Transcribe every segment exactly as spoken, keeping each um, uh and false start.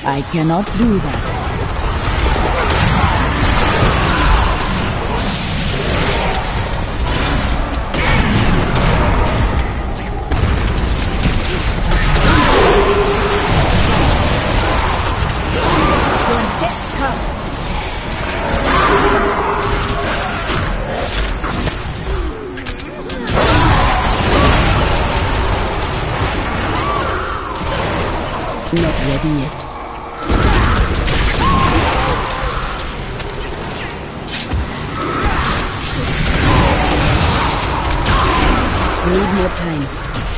I cannot do that. Not ready yet. Need more time.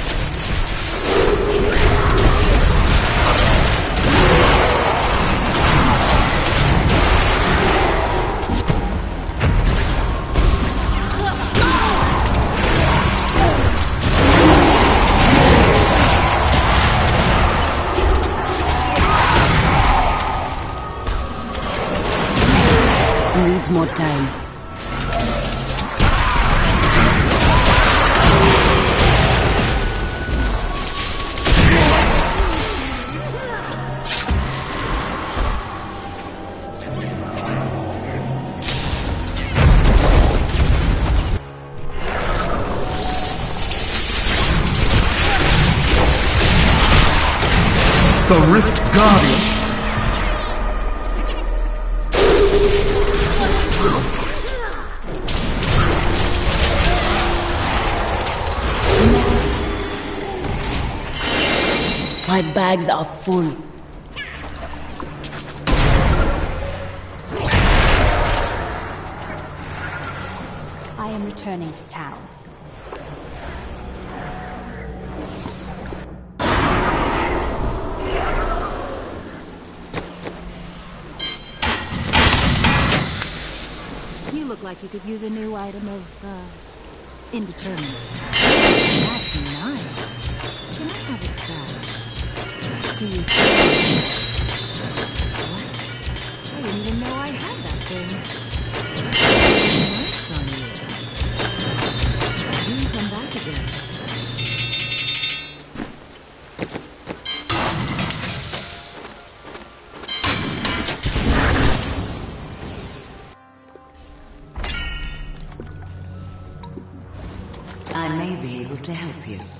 Needs more time. The Rift Guardian. My bags are full. I am returning to town. You look like you could use a new item of, uh, indeterminate. That's nice. Can I have it back? See you soon. What? I didn't even know I had that thing. Nice on you. Do come back again. I may be able to help you.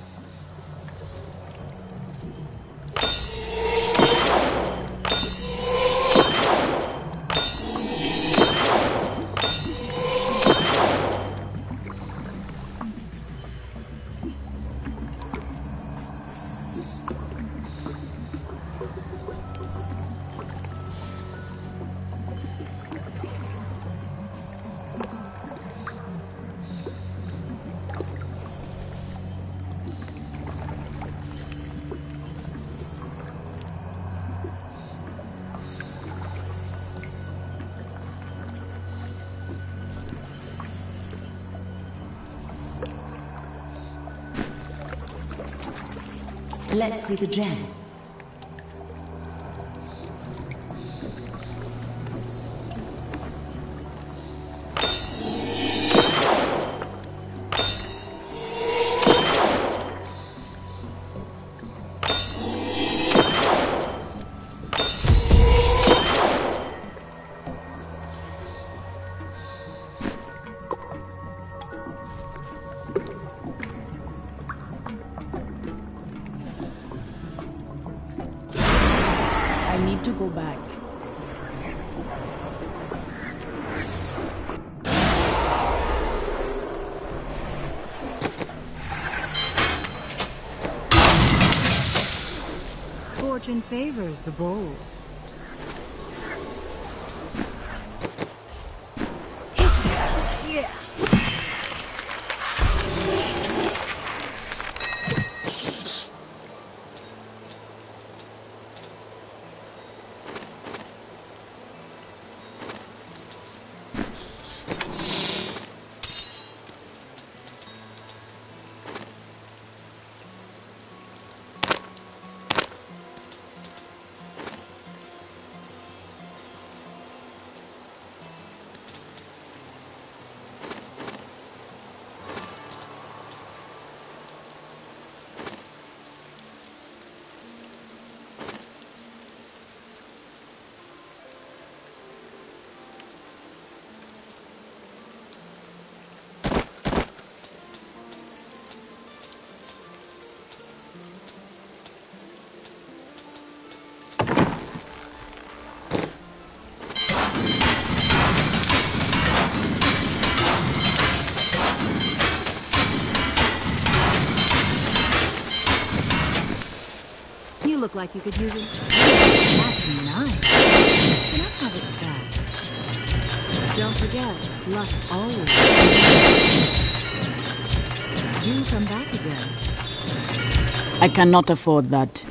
Let's see the gem. I need to go back. Fortune favors the bold. Yeah. like you could use it. That's nice. Can I have it back? Don't forget, luck always. Do come back again. I cannot afford that.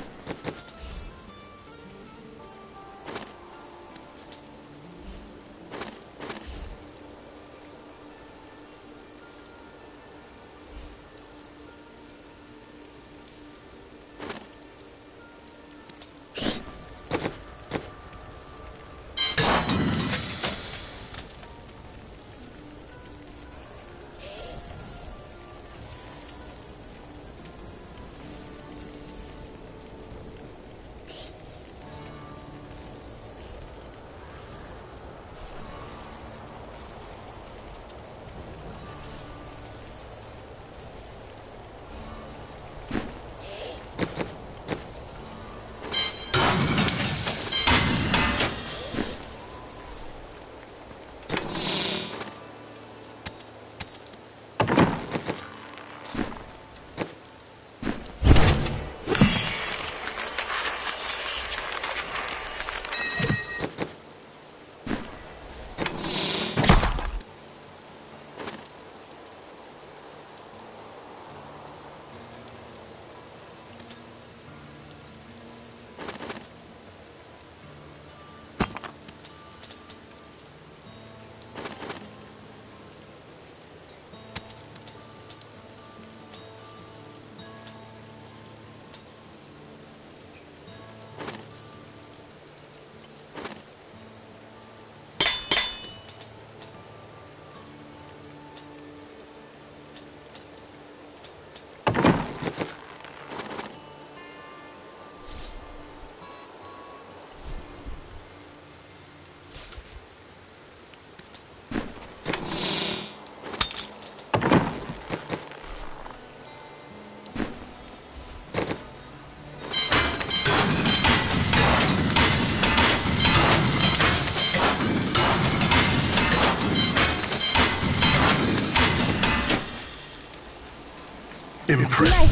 Impressed.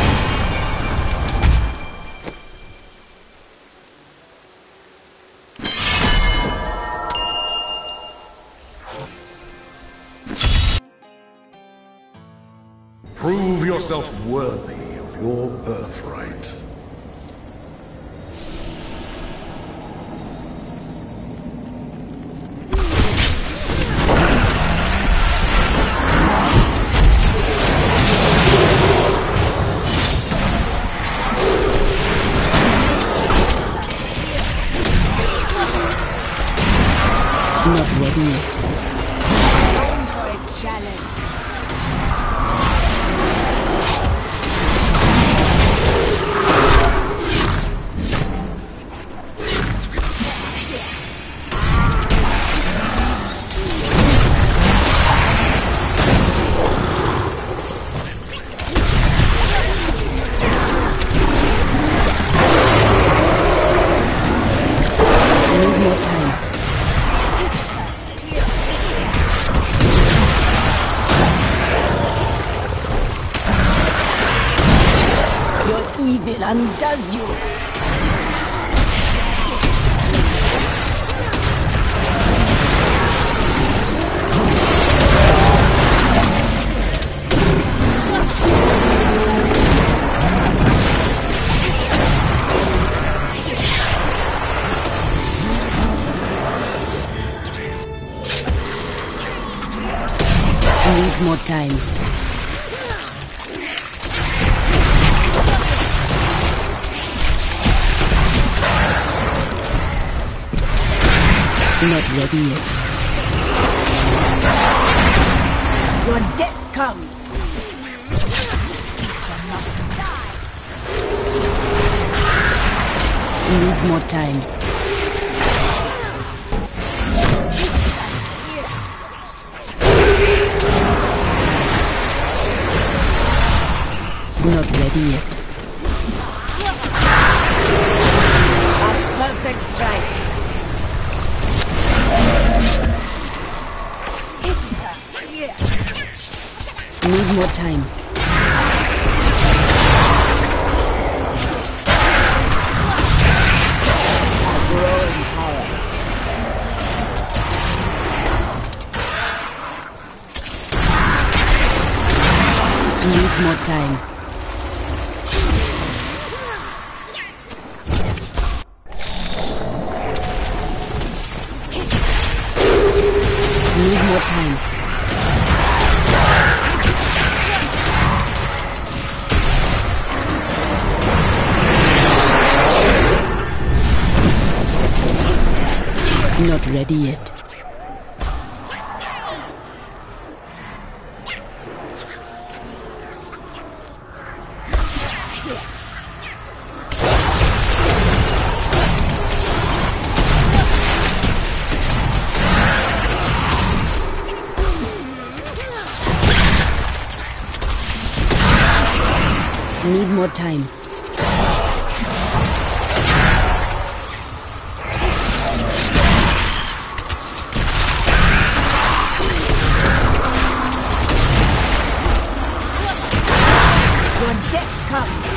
Prove yourself worthy of your birthright. Not ready yet. Going for a challenge. I need more time. Evil undoes you. Needs more time. Not ready yet. Your death comes. Needs more time. Not ready yet. A perfect strike. Need more time. Needs more time. Need more time. Not ready yet. Need more time. Your death comes.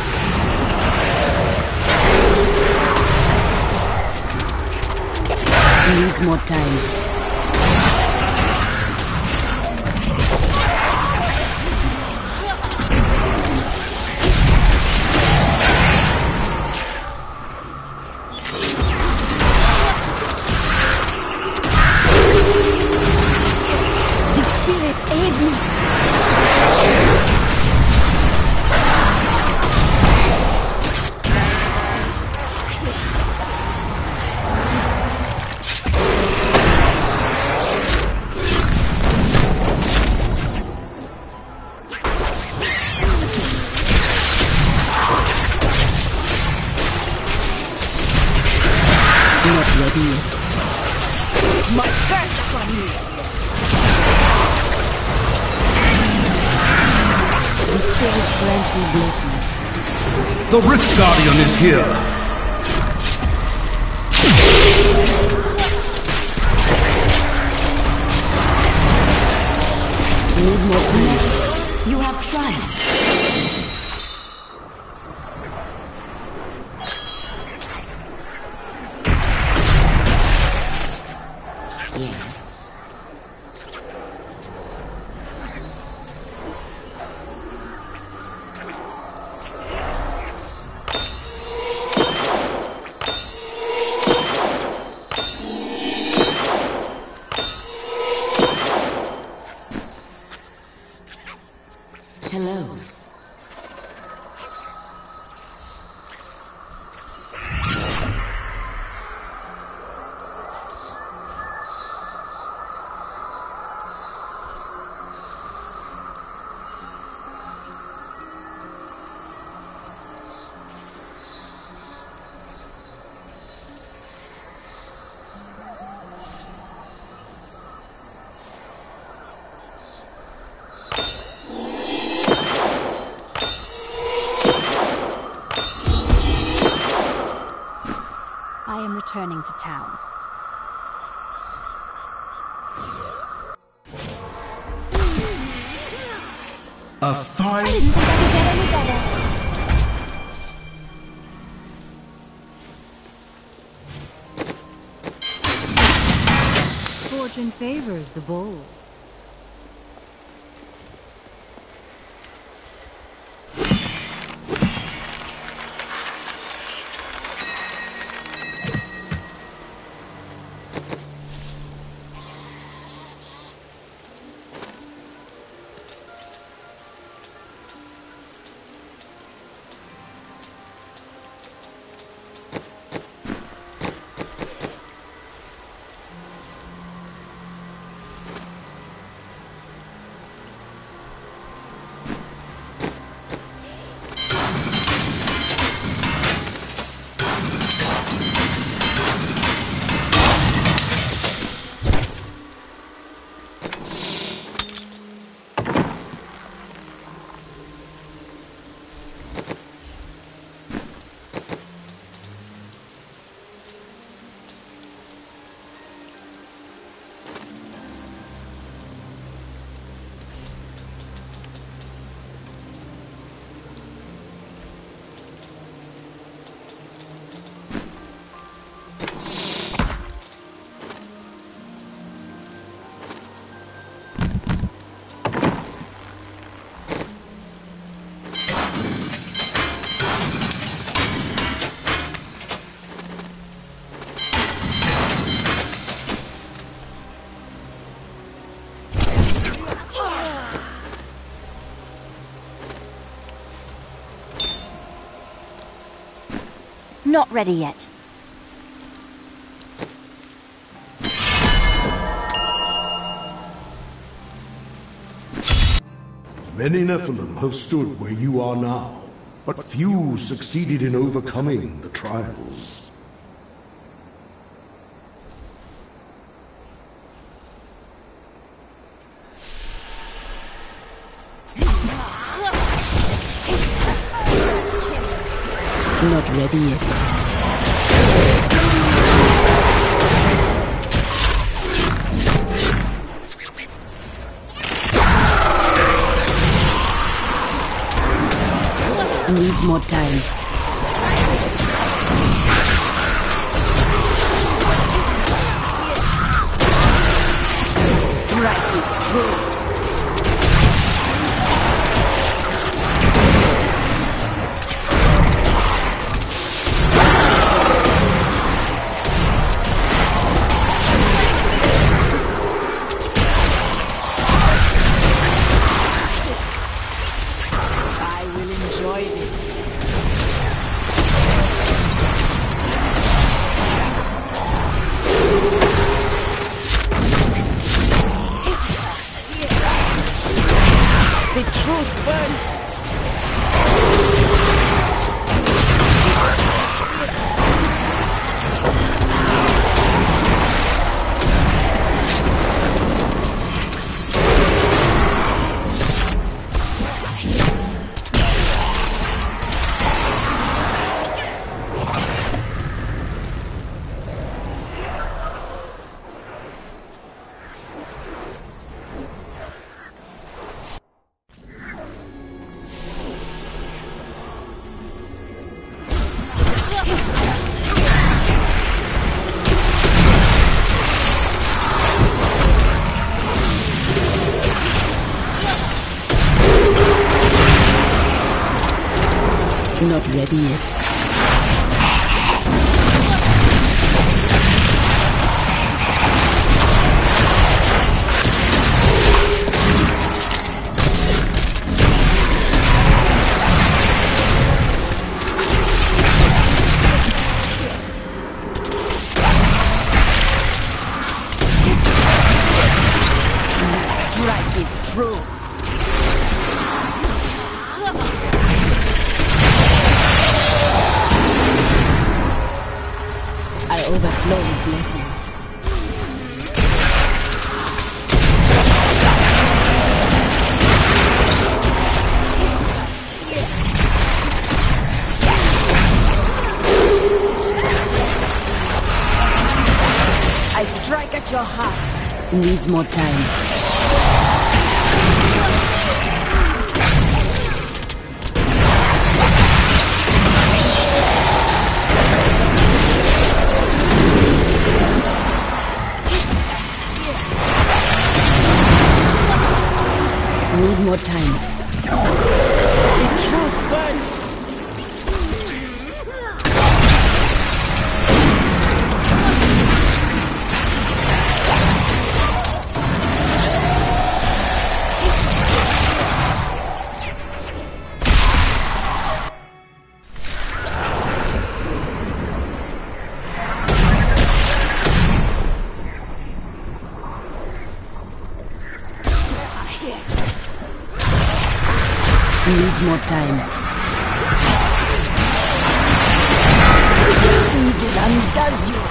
Needs more time. Spirits aid me. Not ready yet. My curse upon you. The spirits grant me blessings. The Rift Guardian is here. Need more time. You have triumphed. Yes. Hello. I am returning to town. A fine... Didn't think I could get any better. Fortune favors the bold. Not ready yet. Many Nephilim have stood where you are now, but few succeeded in overcoming the trials. Not ready yet. Needs more time. Strike is true. Not ready yet. Strike is true. Overflow with blessings. I strike at your heart. Needs more time. Need more time. The truth burns. Needs more time. Evil undoes you.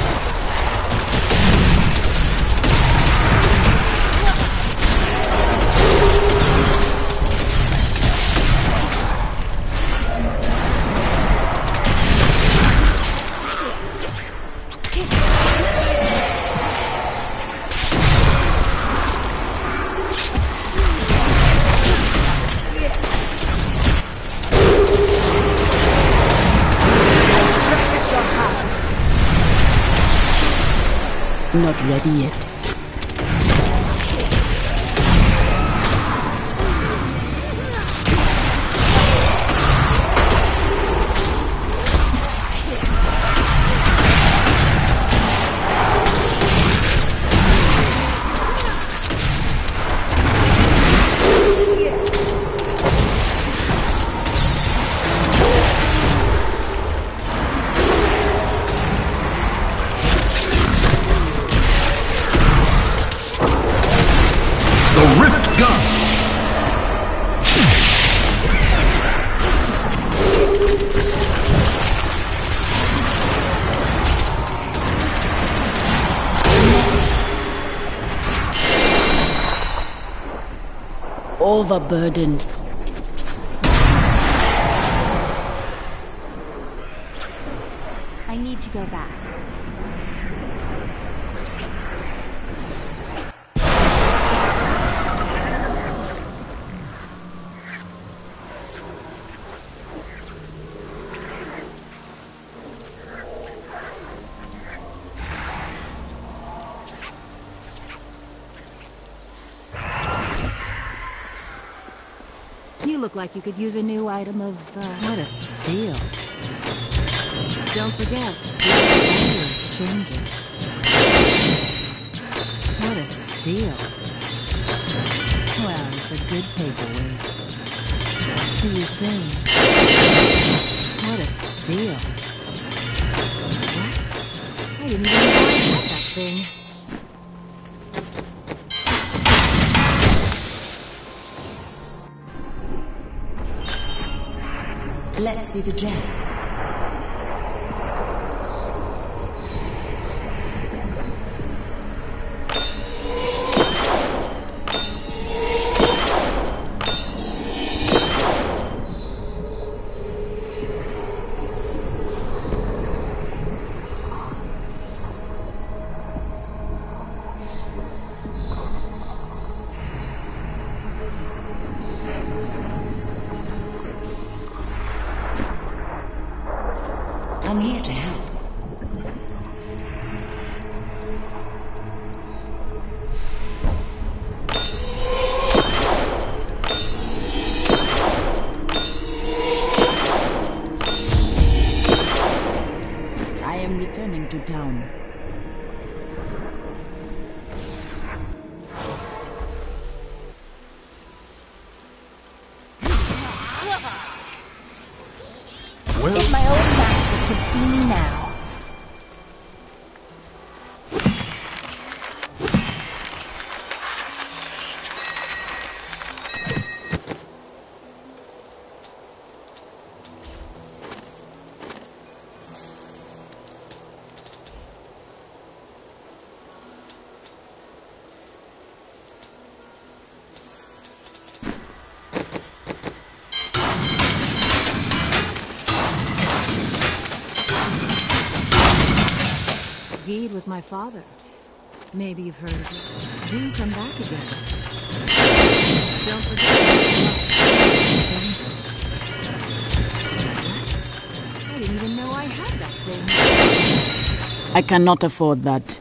Not ready yet. overburdened. I need to go back. You look like you could use a new item of, uh... What a steal. Don't forget, life changes. What a steal. Well, it's a good paperweight. See you soon. What a steal. What? I didn't even know I had that thing. Let's see the gem. I'm here to help. I am returning to town. Well, If my old masters could see me now. Geed was my father. Maybe you've heard of it. Do come back again. Don't forget. I didn't even know I had that thing. I cannot afford that.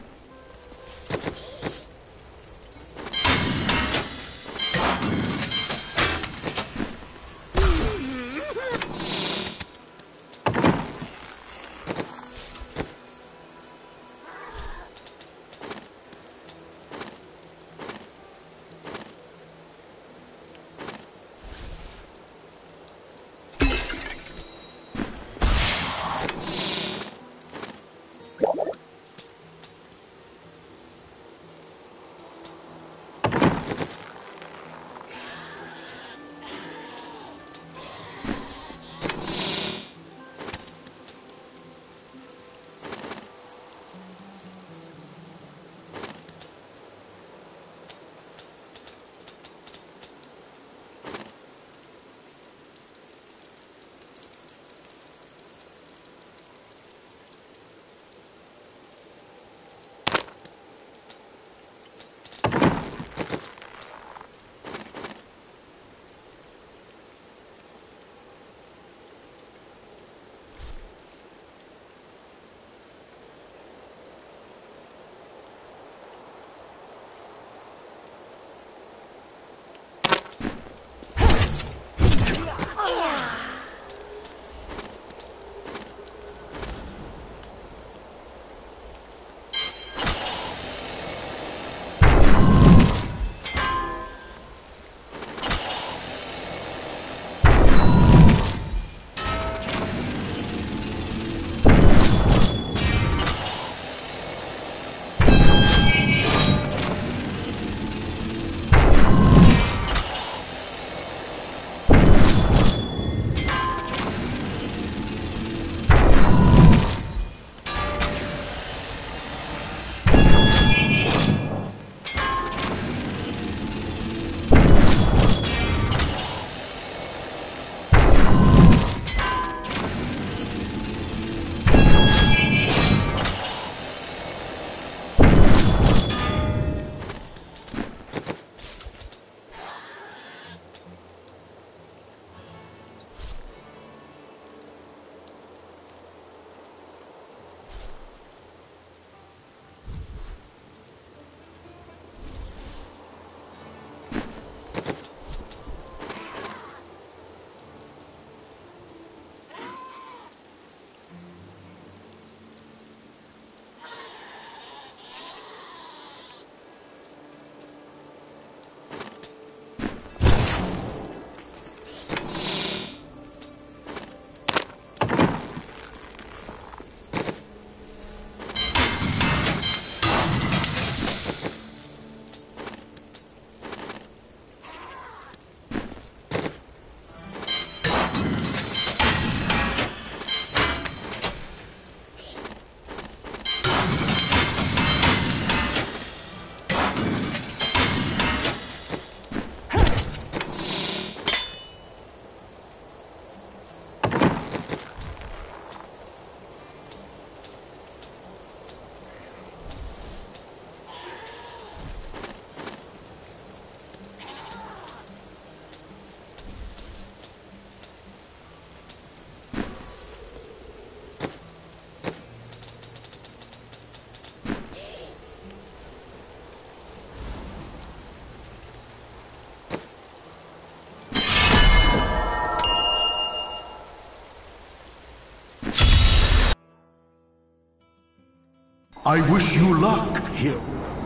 I wish you luck here.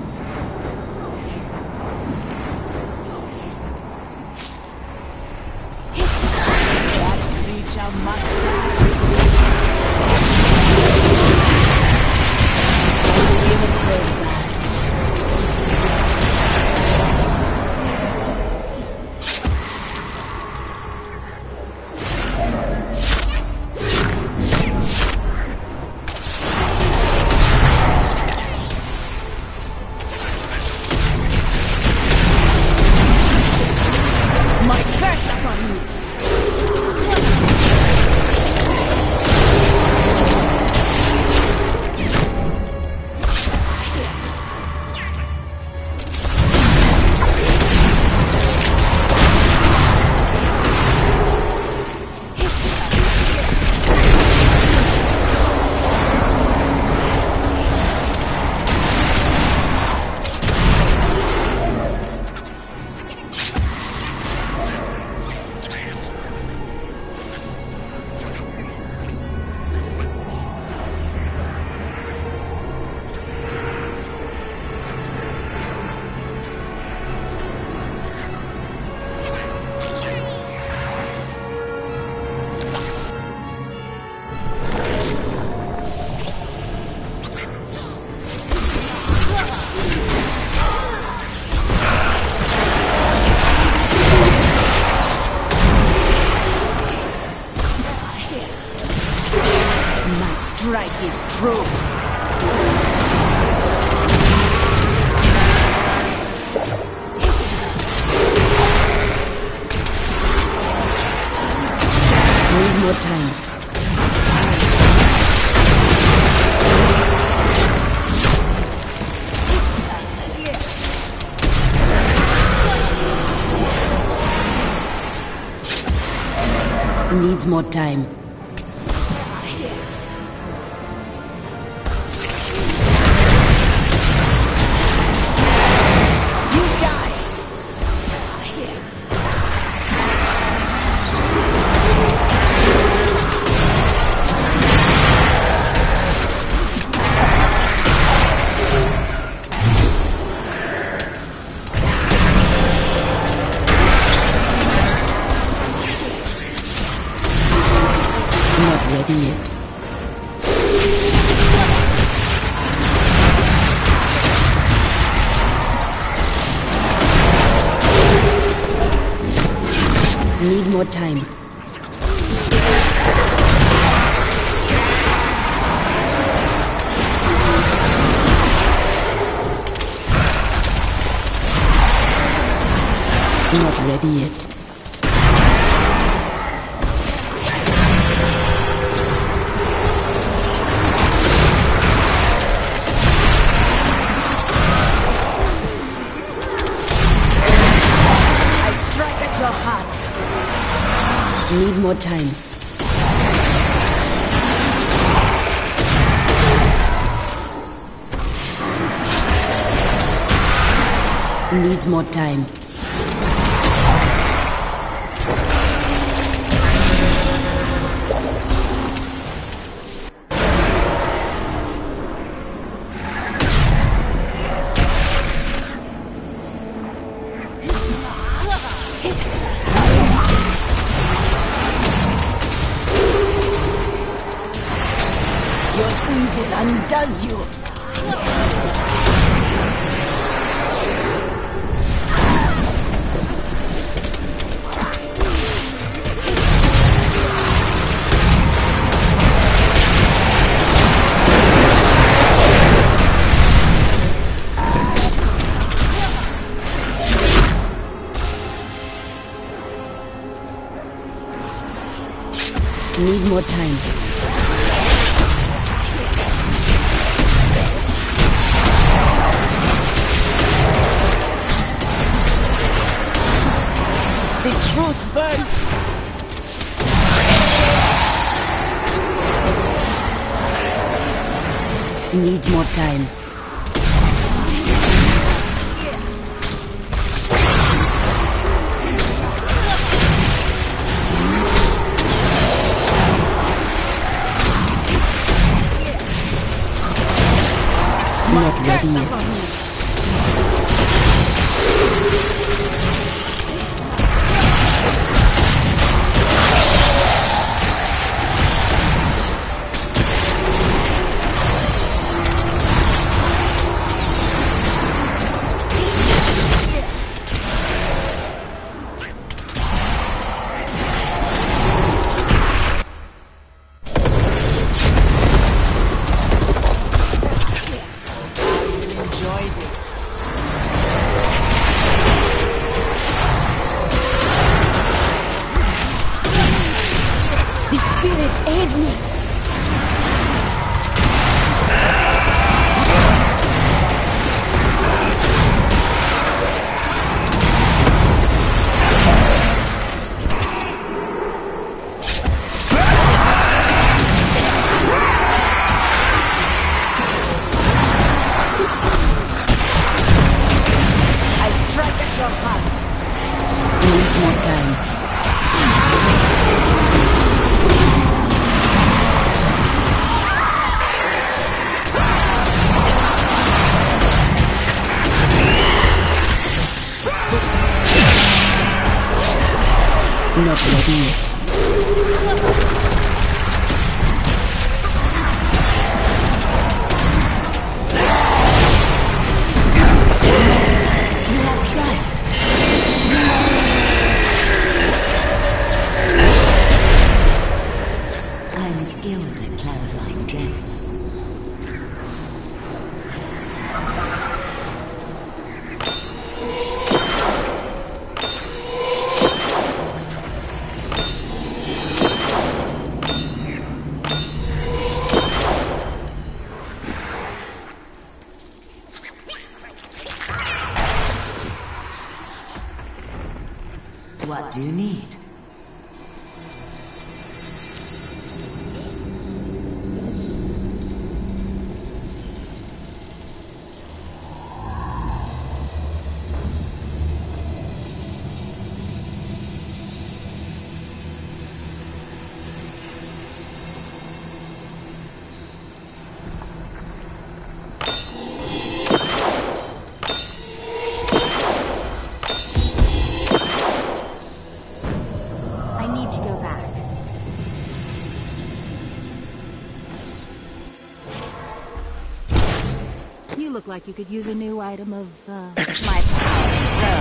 That creature must die. My spirit grows fast. My curse upon you! My strike is true. Need more time. Needs more time. Not ready yet. Need more time. Not ready yet. Your heart. Need more time. Needs more time. Your evil undoes you. Need more time. The truth burns. Needs more time. Save me! Needs more time. Not ready yet. I'm skilled at clarifying gems. What do you need? You look like you could use a new item of, uh, my power.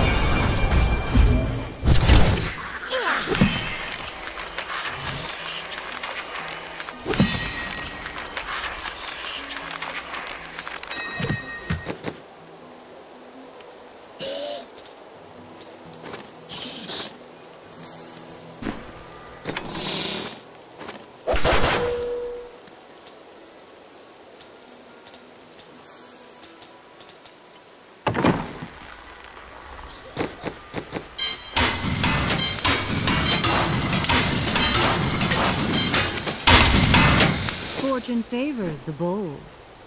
Fortune favors the bold.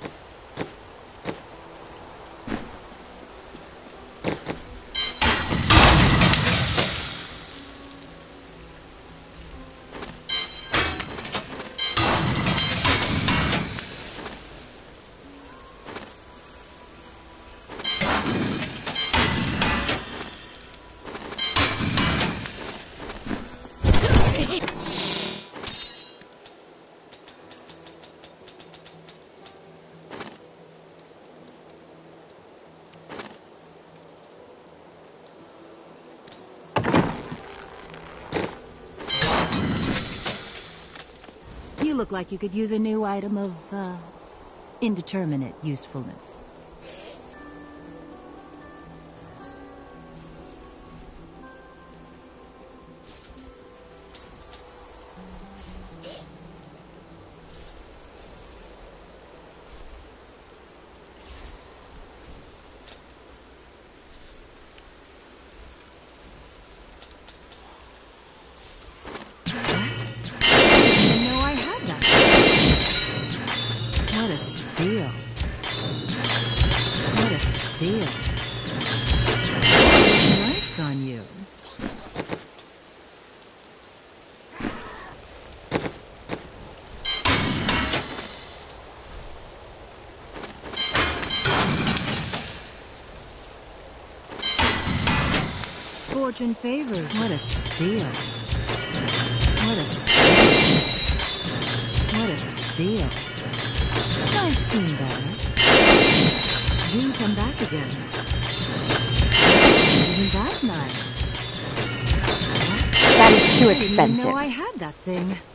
You look like you could use a new item of, uh, indeterminate usefulness. Steal. What a steal. Nice on you. Fortune favors. What a steal. What a steal. What a steal. I've seen better. Do come back again. Isn't that nice? That is too expensive. I didn't even know I had that thing.